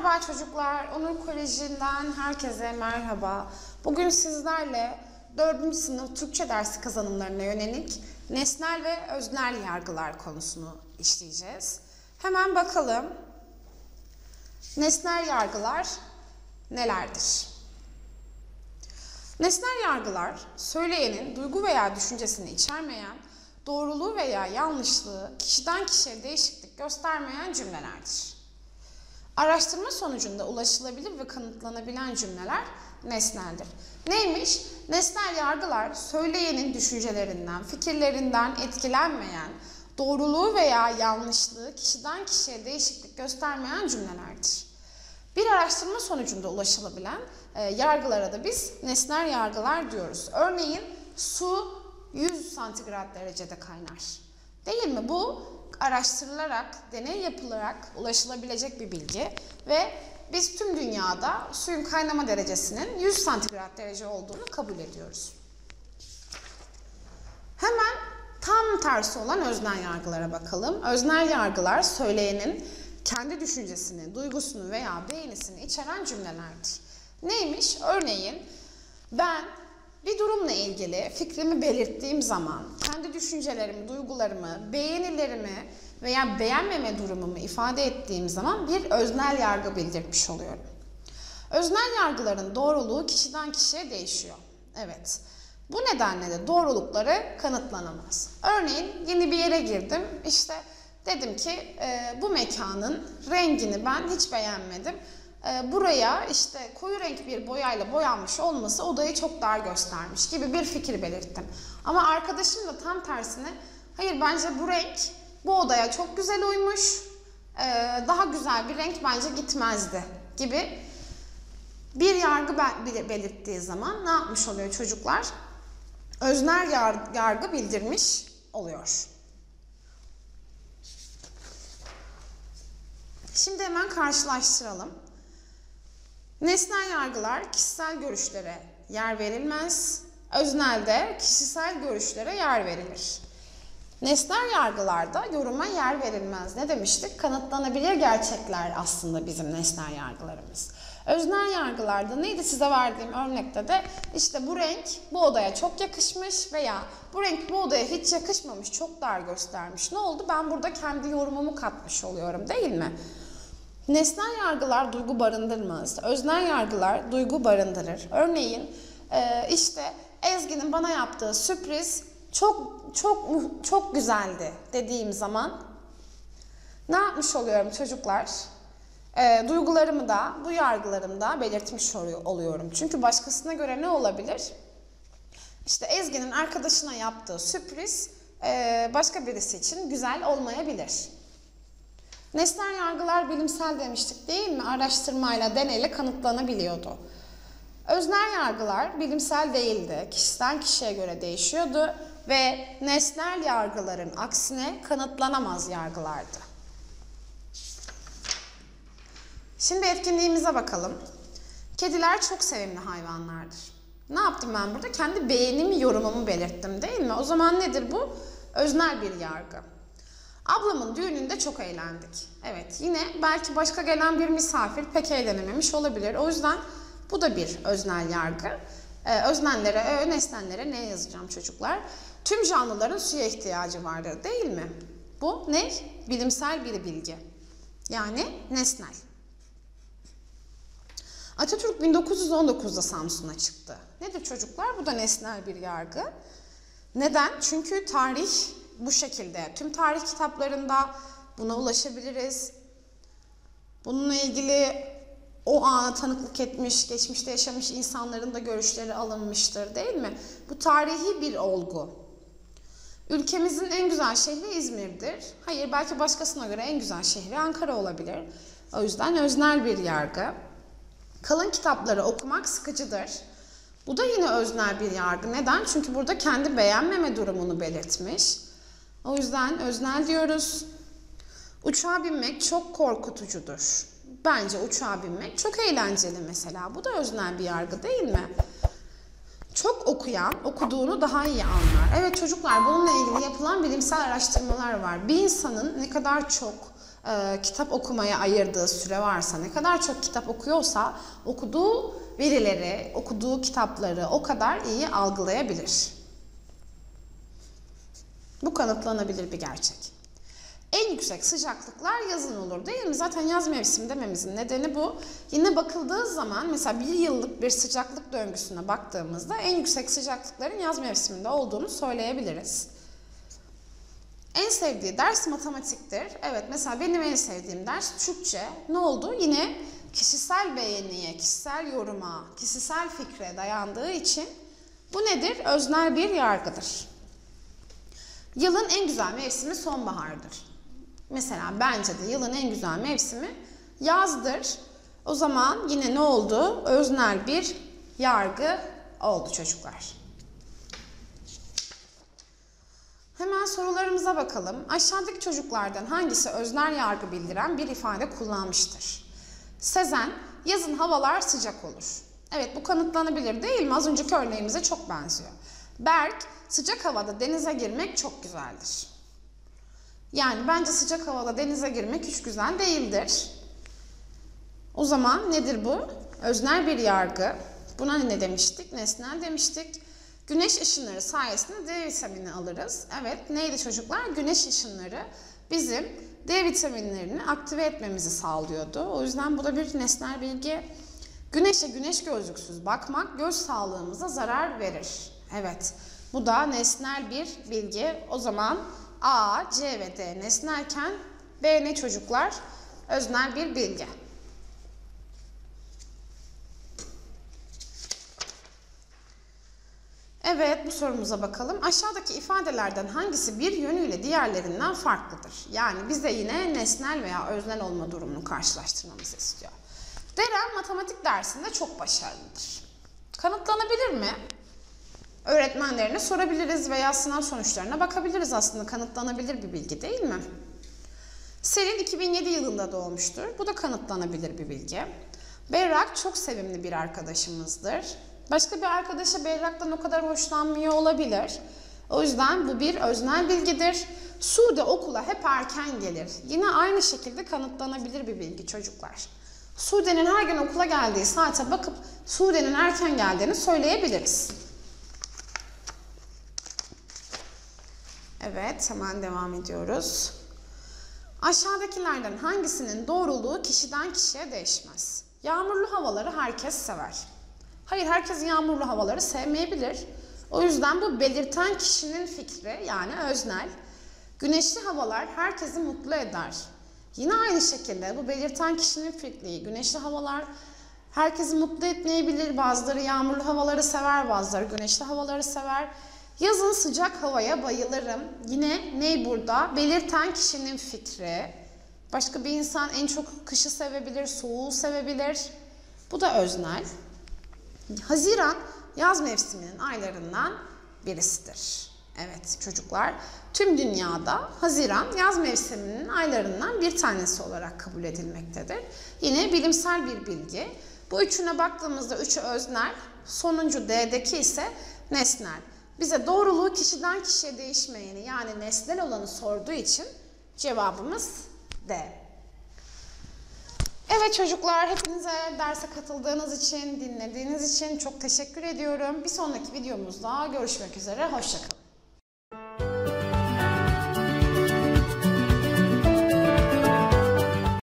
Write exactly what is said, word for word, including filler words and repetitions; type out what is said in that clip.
Merhaba çocuklar, Onur Koleji'nden herkese merhaba. Bugün sizlerle dördüncü sınıf Türkçe dersi kazanımlarına yönelik nesnel ve öznel yargılar konusunu işleyeceğiz. Hemen bakalım. Nesnel yargılar nelerdir? Nesnel yargılar, söyleyenin duygu veya düşüncesini içermeyen, doğruluğu veya yanlışlığı kişiden kişiye değişiklik göstermeyen cümlelerdir. Araştırma sonucunda ulaşılabilir ve kanıtlanabilen cümleler nesneldir. Neymiş? Nesnel yargılar, söyleyenin düşüncelerinden, fikirlerinden etkilenmeyen, doğruluğu veya yanlışlığı kişiden kişiye değişiklik göstermeyen cümlelerdir. Bir araştırma sonucunda ulaşılabilen e, yargılara da biz nesnel yargılar diyoruz. Örneğin su yüz santigrat derecede kaynar. Değil mi? Bu araştırılarak, deney yapılarak ulaşılabilecek bir bilgi ve biz tüm dünyada suyun kaynama derecesinin yüz santigrat derece olduğunu kabul ediyoruz. Hemen tam tersi olan öznel yargılara bakalım. Öznel yargılar söyleyenin kendi düşüncesini, duygusunu veya beğenisini içeren cümlelerdir. Neymiş? Örneğin ben bir durumla ilgili fikrimi belirttiğim zaman kendi düşüncelerimi, duygularımı, beğenilerimi veya beğenmeme durumumu ifade ettiğim zaman bir öznel yargı bildirmiş oluyorum. Öznel yargıların doğruluğu kişiden kişiye değişiyor. Evet. Bu nedenle de doğrulukları kanıtlanamaz. Örneğin yeni bir yere girdim. İşte dedim ki e, bu mekanın rengini ben hiç beğenmedim. E, buraya işte koyu renk bir boyayla boyanmış olması odayı çok dar göstermiş gibi bir fikir belirttim. Ama arkadaşım da tam tersine hayır bence bu renk bu odaya çok güzel uymuş, e, daha güzel bir renk bence gitmezdi gibi bir yargı belirttiği zaman ne yapmış oluyor çocuklar? Öznel yargı bildirmiş oluyor. Şimdi hemen karşılaştıralım. Nesnel yargılar kişisel görüşlere yer verilmez. Öznelde kişisel görüşlere yer verilir. Nesnel yargılarda yoruma yer verilmez. Ne demiştik? Kanıtlanabilir gerçekler aslında bizim nesnel yargılarımız. Öznel yargılarda neydi size verdiğim örnekte de işte bu renk bu odaya çok yakışmış veya bu renk bu odaya hiç yakışmamış, çok dar göstermiş. Ne oldu? Ben burada kendi yorumumu katmış oluyorum, değil mi? Nesnel yargılar duygu barındırmaz. Öznel yargılar duygu barındırır. Örneğin işte Ezgi'nin bana yaptığı sürpriz çok çok çok güzeldi dediğim zaman ne yapmış oluyorum çocuklar? E, duygularımı da bu yargılarımı da belirtmiş oluyorum. Çünkü başkasına göre ne olabilir? İşte Ezgi'nin arkadaşına yaptığı sürpriz e, başka birisi için güzel olmayabilir. Nesnel yargılar bilimsel demiştik değil mi? Araştırmayla, deneyle kanıtlanabiliyordu. Öznel yargılar bilimsel değildi. Kişiden kişiye göre değişiyordu ve nesnel yargıların aksine kanıtlanamaz yargılardı. Şimdi etkinliğimize bakalım. Kediler çok sevimli hayvanlardır. Ne yaptım ben burada? Kendi beğenimi, yorumumu belirttim değil mi? O zaman nedir bu? Öznel bir yargı. Ablamın düğününde çok eğlendik. Evet, yine belki başka gelen bir misafir pek eğlenememiş olabilir. O yüzden bu da bir öznel yargı. Ee, öznellere, ö, nesnellere ne yazacağım çocuklar? Tüm canlıların suya ihtiyacı vardır değil mi? Bu ne? Bilimsel bir bilgi. Yani nesnel. Atatürk bin dokuz yüz on dokuzda Samsun'a çıktı. Nedir çocuklar? Bu da nesnel bir yargı. Neden? Çünkü tarih bu şekilde. Tüm tarih kitaplarında buna ulaşabiliriz. Bununla ilgili o ana tanıklık etmiş, geçmişte yaşamış insanların da görüşleri alınmıştır değil mi? Bu tarihi bir olgu. Ülkemizin en güzel şehri İzmir'dir. Hayır, belki başkasına göre en güzel şehri Ankara olabilir. O yüzden öznel bir yargı. Kalın kitapları okumak sıkıcıdır. Bu da yine öznel bir yargı. Neden? Çünkü burada kendi beğenmeme durumunu belirtmiş. O yüzden öznel diyoruz. Uçağa binmek çok korkutucudur. Bence uçağa binmek çok eğlenceli mesela. Bu da öznel bir yargı değil mi? Çok okuyan okuduğunu daha iyi anlar. Evet çocuklar, bununla ilgili yapılan bilimsel araştırmalar var. Bir insanın ne kadar çok e, kitap okumaya ayırdığı süre varsa, ne kadar çok kitap okuyorsa okuduğu verileri, okuduğu kitapları o kadar iyi algılayabilir. Bu kanıtlanabilir bir gerçek. En yüksek sıcaklıklar yazın olur değil mi? Zaten yaz mevsimi dememizin nedeni bu. Yine bakıldığı zaman mesela bir yıllık bir sıcaklık döngüsüne baktığımızda en yüksek sıcaklıkların yaz mevsiminde olduğunu söyleyebiliriz. En sevdiği ders matematiktir. Evet, mesela benim en sevdiğim ders Türkçe. Ne oldu? Yine kişisel beğeniye, kişisel yoruma, kişisel fikre dayandığı için bu nedir? Öznel bir yargıdır. Yılın en güzel mevsimi sonbahardır. Mesela bence de yılın en güzel mevsimi yazdır. O zaman yine ne oldu? Öznel bir yargı oldu çocuklar. Hemen sorularımıza bakalım. Aşağıdaki çocuklardan hangisi öznel yargı bildiren bir ifade kullanmıştır? Sezen, yazın havalar sıcak olur. Evet, bu kanıtlanabilir değil mi? Az önceki örneğimize çok benziyor. Berk, sıcak havada denize girmek çok güzeldir. Yani bence sıcak havada denize girmek hiç güzel değildir. O zaman nedir bu? Öznel bir yargı. Buna ne demiştik? Nesnel demiştik. Güneş ışınları sayesinde D vitamini alırız. Evet, neydi çocuklar? Güneş ışınları bizim D vitaminlerini aktive etmemizi sağlıyordu. O yüzden bu da bir nesnel bilgi. Güneşe güneş gözlüksüz bakmak göz sağlığımıza zarar verir. Evet, bu da nesnel bir bilgi. O zaman A, C ve D nesnelken B ne çocuklar? Öznel bir bilgi. Evet, bu sorumuza bakalım. Aşağıdaki ifadelerden hangisi bir yönüyle diğerlerinden farklıdır? Yani bize yine nesnel veya öznel olma durumunu karşılaştırmamızı istiyor. Deren matematik dersinde çok başarılıdır. Kanıtlanabilir mi? Öğretmenlerine sorabiliriz veya sınav sonuçlarına bakabiliriz, aslında kanıtlanabilir bir bilgi değil mi? Selin iki bin yedi yılında doğmuştur. Bu da kanıtlanabilir bir bilgi. Berrak çok sevimli bir arkadaşımızdır. Başka bir arkadaşa Berrak'tan o kadar hoşlanmıyor olabilir. O yüzden bu bir öznel bilgidir. Sude okula hep erken gelir. Yine aynı şekilde kanıtlanabilir bir bilgi çocuklar. Sude'nin her gün okula geldiği saate bakıp Sude'nin erken geldiğini söyleyebiliriz. Evet, hemen devam ediyoruz. Aşağıdakilerden hangisinin doğruluğu kişiden kişiye değişmez? Yağmurlu havaları herkes sever. Hayır, herkes yağmurlu havaları sevmeyebilir. O yüzden bu belirten kişinin fikri, yani öznel. Güneşli havalar herkesi mutlu eder. Yine aynı şekilde bu belirten kişinin fikri. Güneşli havalar herkesi mutlu etmeyebilir. Bazıları yağmurlu havaları sever, bazıları güneşli havaları sever. Yazın sıcak havaya bayılırım. Yine ne burada? Belirten kişinin fikri. Başka bir insan en çok kışı sevebilir, soğuğu sevebilir. Bu da öznel. Haziran yaz mevsiminin aylarından birisidir. Evet çocuklar, tüm dünyada Haziran yaz mevsiminin aylarından bir tanesi olarak kabul edilmektedir. Yine bilimsel bir bilgi. Bu üçüne baktığımızda üçü öznel, sonuncu D'deki ise nesnel. Bize doğruluğu kişiden kişiye değişmeyeni, yani nesnel olanı sorduğu için cevabımız D. Evet çocuklar, hepinize derse katıldığınız için, dinlediğiniz için çok teşekkür ediyorum. Bir sonraki videomuzda görüşmek üzere, hoşça kalın.